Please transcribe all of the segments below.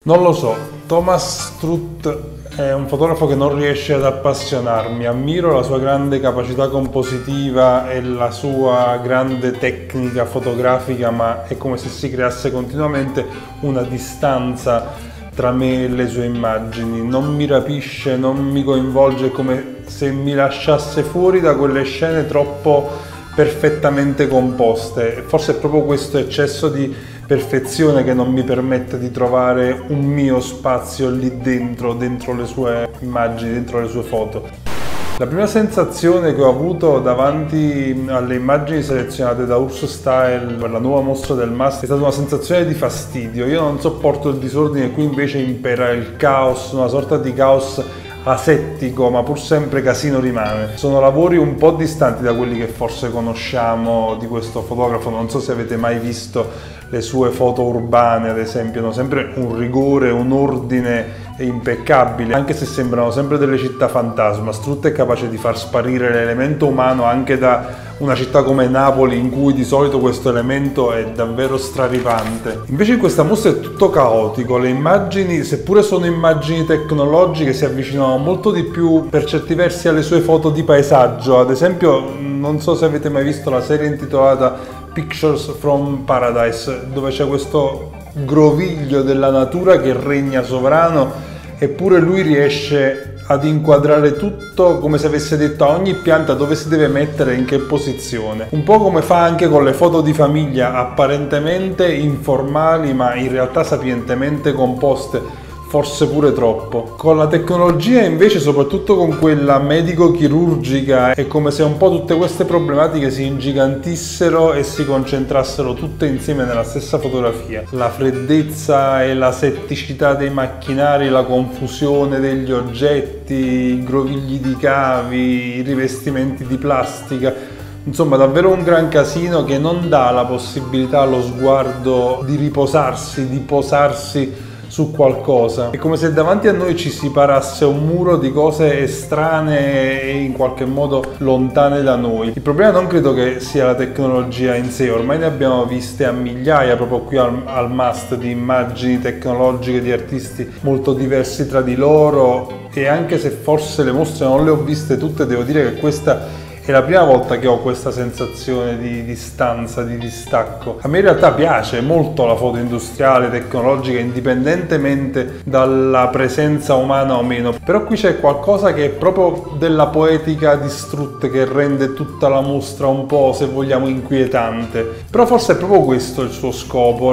Non lo so, Thomas Struth è un fotografo che non riesce ad appassionarmi, ammiro la sua grande capacità compositiva e la sua grande tecnica fotografica, ma è come se si creasse continuamente una distanza tra me e le sue immagini, non mi rapisce, non mi coinvolge, è come se mi lasciasse fuori da quelle scene troppo perfettamente composte. Forse è proprio questo eccesso di perfezione che non mi permette di trovare un mio spazio lì dentro le sue immagini, dentro le sue foto. La prima sensazione che ho avuto davanti alle immagini selezionate da Urso Style per la nuova mostra del MAST è stata una sensazione di fastidio. Io non sopporto il disordine, qui invece impera il caos, una sorta di caos asettico, ma pur sempre casino rimane. Sono lavori un po' distanti da quelli che forse conosciamo di questo fotografo. Non so se avete mai visto le sue foto urbane, ad esempio, hanno sempre un rigore, un ordine impeccabile, anche se sembrano sempre delle città fantasma. Struth è capace di far sparire l'elemento umano anche da una città come Napoli, in cui di solito questo elemento è davvero straripante. Invece in questa mostra è tutto caotico, le immagini, seppure sono immagini tecnologiche, si avvicinano molto di più per certi versi alle sue foto di paesaggio. Ad esempio, non so se avete mai visto la serie intitolata Pictures from Paradise, dove c'è questo groviglio della natura che regna sovrano, eppure lui riesce ad inquadrare tutto come se avesse detto a ogni pianta dove si deve mettere e in che posizione. Un po' come fa anche con le foto di famiglia, apparentemente informali ma in realtà sapientemente composte, forse pure troppo. Con la tecnologia invece, soprattutto con quella medico-chirurgica, è come se un po' tutte queste problematiche si ingigantissero e si concentrassero tutte insieme nella stessa fotografia. La freddezza e la setticità dei macchinari, la confusione degli oggetti, i grovigli di cavi, i rivestimenti di plastica. Insomma, davvero un gran casino che non dà la possibilità allo sguardo di riposarsi, di posarsi su qualcosa. È come se davanti a noi ci si parasse un muro di cose estranee e in qualche modo lontane da noi. Il problema non credo che sia la tecnologia in sé, ormai ne abbiamo viste a migliaia proprio qui al MAST di immagini tecnologiche di artisti molto diversi tra di loro, e anche se forse le mostre non le ho viste tutte, devo dire che questa è la prima volta che ho questa sensazione di distanza, di distacco. A me in realtà piace molto la foto industriale, tecnologica, indipendentemente dalla presenza umana o meno. Però qui c'è qualcosa che è proprio della poetica di Struth che rende tutta la mostra un po', se vogliamo, inquietante. Però forse è proprio questo il suo scopo,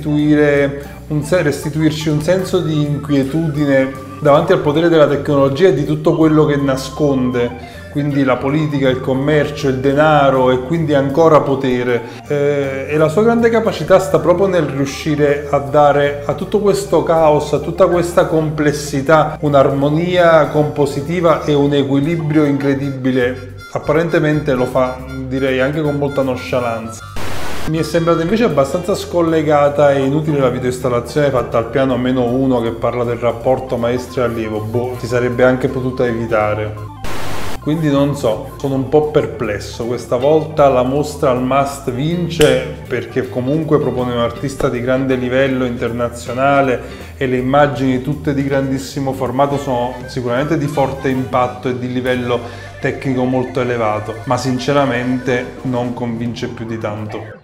restituirci un senso di inquietudine davanti al potere della tecnologia e di tutto quello che nasconde. Quindi la politica, il commercio, il denaro e quindi ancora potere. E la sua grande capacità sta proprio nel riuscire a dare a tutto questo caos, a tutta questa complessità, un'armonia compositiva e un equilibrio incredibile. Apparentemente lo fa, direi, anche con molta nonchalance. Mi è sembrata invece abbastanza scollegata e inutile la videoinstallazione fatta al piano -1 che parla del rapporto maestro-allievo. Si sarebbe anche potuta evitare. Quindi non so, sono un po' perplesso. Questa volta la mostra al MAST vince perché comunque propone un artista di grande livello internazionale e le immagini tutte di grandissimo formato sono sicuramente di forte impatto e di livello tecnico molto elevato, ma sinceramente non convince più di tanto.